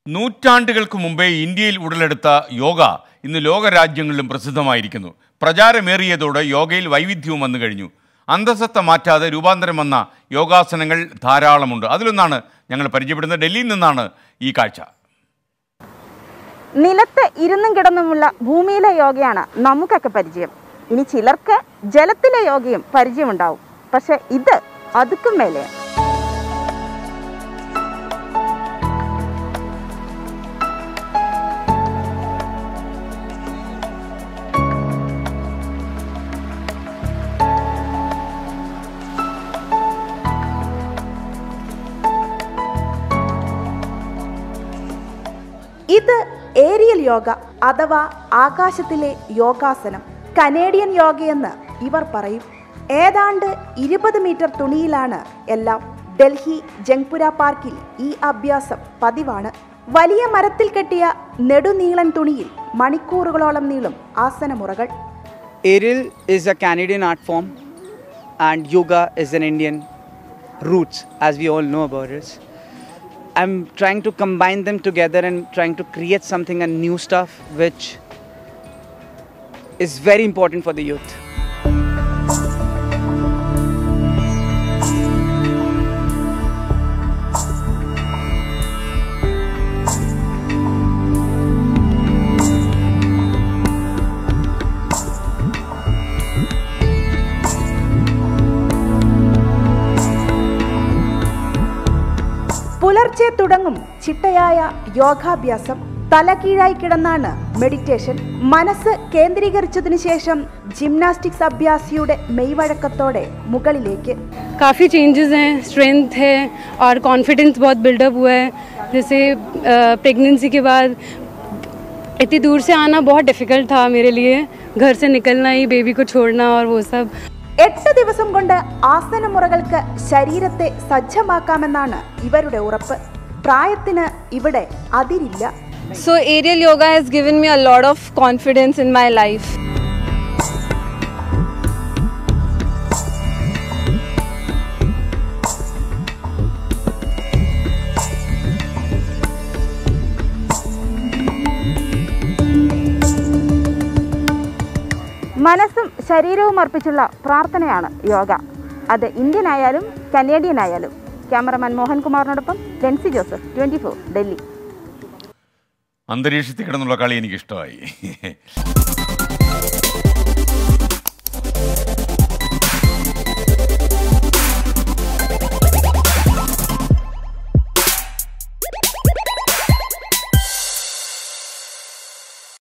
നൂറ്റാണ്ടുകൾക്ക് മുമ്പേ ഇന്ത്യയിൽ ഉടലെടുത്ത യോഗ ഇന്ന് ലോകരാജ്യങ്ങളിലും പ്രസിദ്ധമായിരിക്കുന്നു. പ്രചാരമേറിയതോടെ യോഗയിൽ വൈവിധ്യവും വന്നു കഴിഞ്ഞു. അന്തസത്ത മാറ്റാതെ രൂപാന്തരം വന്ന യോഗാസനങ്ങൾ ധാരാളമുണ്ട്. അതിലൊന്നാണ് ഞങ്ങൾ പരിചയപ്പെടുന്നത്. ഡൽഹിയിൽ നിന്നാണ് ഈ കാഴ്ച. നിലത്ത് ഇരുന്നും കിടന്നുമുള്ള ഭൂമിയിലെ യോഗയാണ് നമുക്കൊക്കെ പരിചയം. ഇനി ചിലർക്ക് ജലത്തിലെ യോഗയും പരിചയമുണ്ടാവും. പക്ഷെ ഇത് അതുക്കും മേലെയാണ്. ഇത് ഏരിയൽ യോഗ അഥവാ ആകാശത്തിലെ യോഗാസനം, കനേഡിയൻ യോഗയെന്ന് ഇവർ പറയും. ഏതാണ്ട് 20 മീറ്റർ തുണിയിലാണ് എല്ലാം. ഡൽഹി ജംഗ്പുര പാർക്കിൽ ഈ അഭ്യാസം പതിവാണ്. വലിയ മരത്തിൽ കെട്ടിയ നെടുനീളൻ തുണിയിൽ മണിക്കൂറുകളോളം നീളും ആസനമുറകൾ. Aerial is a Canadian art form and yoga is an Indian roots, as we all know about it. I'm trying to combine them together and trying to create something and new stuff which is very important for the youth. പുലർച്ചെ തുടങ്ങും ചിട്ടയായ യോഗാഭ്യാസം. തലകീഴായി കിടന്നാണ് meditation. മനസ്സ് കേന്ദ്രീകരിച്ചതിനു ശേഷം gymnastics അഭ്യാസിയുടെ മെയ്വഴക്കത്തോടെ മുകളിലേക്ക്. काफ़ी changes हैं, strength है और कॉन्फिडेंस बहुत बिल्डअप हुआ है. जैसे प्रेगनेंसी के बाद इतनी दूर से आना बहुत डिफ़िकल्ट था मेरे लिए. घर से निकलना ही, बेबी को छोड़ना और वो सब. 8 ദിവസം കൊണ്ട് ആസനമുറകൾക്ക് ശരീരത്തെ സജ്ജമാക്കാമെന്നാണ് ഇവരുടെ ഉറപ്പ്. പ്രായത്തിന് ഇവിടെ അതിരില്ല. So aerial yoga has given me a lot of confidence in my life. മനസ്സും ശരീരവും അർപ്പിച്ചുള്ള പ്രാർത്ഥനയാണ് യോഗ. അത് ഇന്ത്യൻ ആയാലും കനേഡിയൻ ആയാലും. ക്യാമറമാൻ മോഹൻകുമാറിനോടൊപ്പം ലെൻസി ജോസഫ്, 24 ഡൽഹി. അന്തരീക്ഷത്തിൽ കിടന്നുള്ള കളി എനിക്കിഷ്ടമായി.